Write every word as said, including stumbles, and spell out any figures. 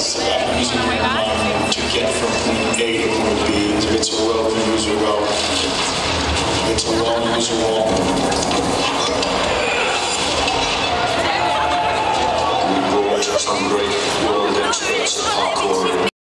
it's about using your mind to get from point A to point B. It's a well, to use a well. It's a well, use a well. We brought some great world experts at parkour.